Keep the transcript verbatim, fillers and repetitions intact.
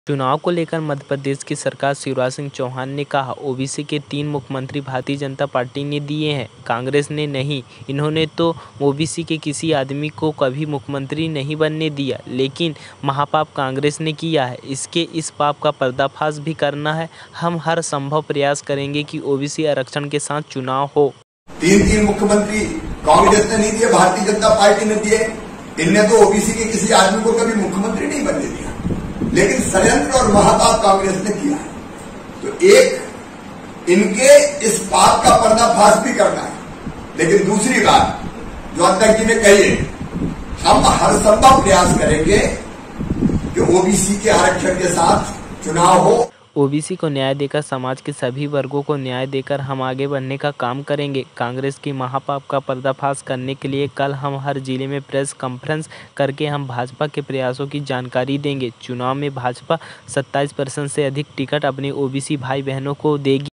चुनाव को लेकर मध्य प्रदेश की सरकार शिवराज सिंह चौहान ने कहा, ओबीसी के तीन मुख्यमंत्री भारतीय जनता पार्टी ने दिए हैं, कांग्रेस ने नहीं। इन्होंने तो ओबीसी के किसी आदमी को कभी मुख्यमंत्री नहीं बनने दिया, लेकिन महापाप कांग्रेस ने किया है। इसके इस पाप का पर्दाफाश भी करना है। हम हर संभव प्रयास करेंगे कि ओबीसी आरक्षण के साथ चुनाव हो। तीन तीन मुख्यमंत्री कांग्रेस ने नहीं दिए, भारतीय जनता पार्टी ने दिए। इनने तो ओबीसी के किसी आदमी को कभी मुख्यमंत्री नहीं बनने दिया, लेकिन षड्यंत्र और महापाप कांग्रेस ने किया है। तो एक इनके इस पाप का पर्दाफाश भी करना है, लेकिन दूसरी बात जो अध्यक्ष जी ने कही है, हम हर संभव प्रयास करेंगे कि ओबीसी के आरक्षण के साथ चुनाव हो। ओबीसी को न्याय देकर समाज के सभी वर्गों को न्याय देकर हम आगे बढ़ने का काम करेंगे। कांग्रेस की महापाप का पर्दाफाश करने के लिए कल हम हर जिले में प्रेस कॉन्फ्रेंस करके हम भाजपा के प्रयासों की जानकारी देंगे। चुनाव में भाजपा सत्ताईस परसेंट से अधिक टिकट अपने ओबीसी भाई बहनों को देगी।